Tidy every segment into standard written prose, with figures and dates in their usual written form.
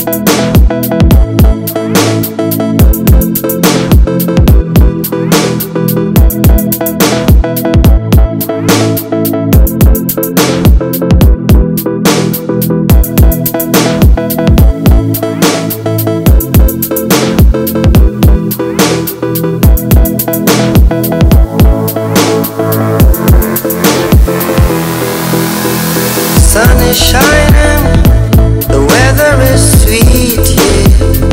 Sun is shining, the weather is sweet, yeah.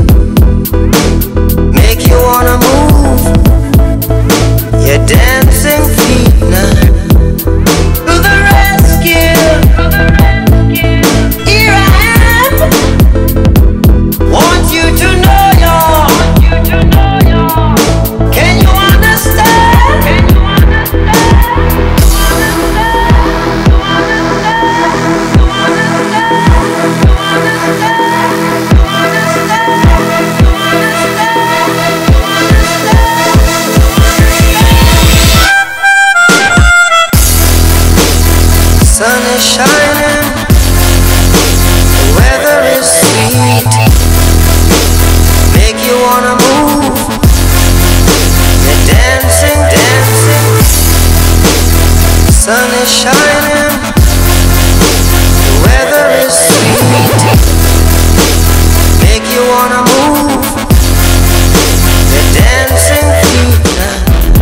Make you wanna move your dancing feet now. To the rescue, here I am. Want you to know can you understand? Sun is shining, the weather is sweet. Make you wanna move, you're dancing, dancing. Sun is shining, the weather is sweet. Make you wanna move, you're dancing feet now.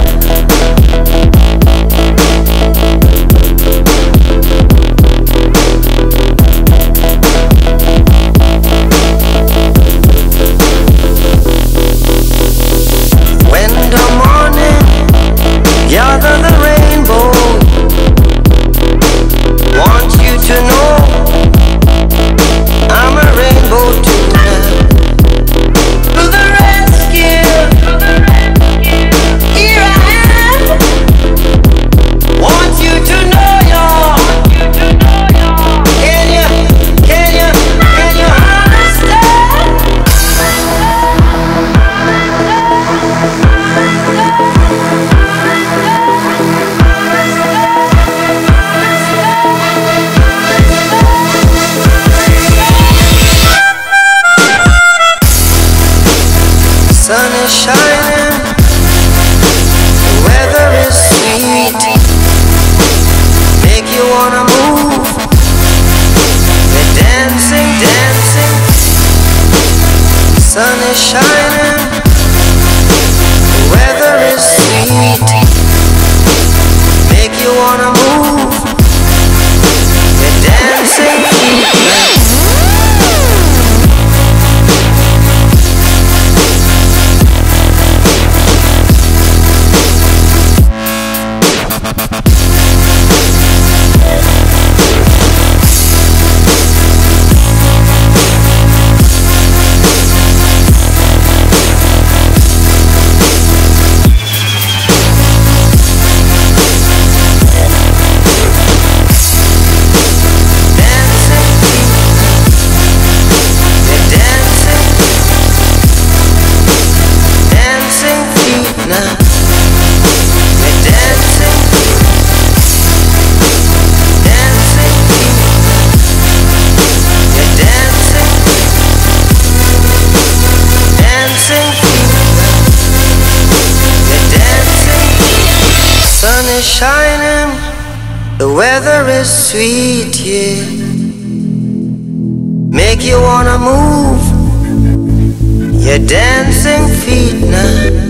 Gather the rainbow. Want you to know I'm a rainbow tonight. To the rescue, here I am. Want you to know Can you understand? Sun is shining, the weather is sweet. Make you wanna move, you're dancing, dancing. Sun is shining, the weather is sweet. Make you wanna move, you're dancing. Sun is shining, the weather is sweet, yeah. Make you wanna move your dancing feet now.